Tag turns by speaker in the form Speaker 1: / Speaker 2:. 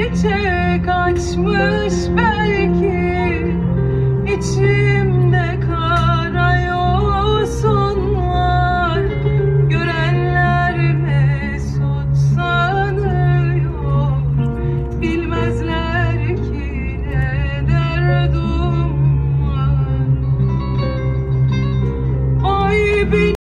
Speaker 1: çiçek açmış belki içimde kara yosun var. Görenler mesut sanıyor, bilmezler ki ne derdim var. Ay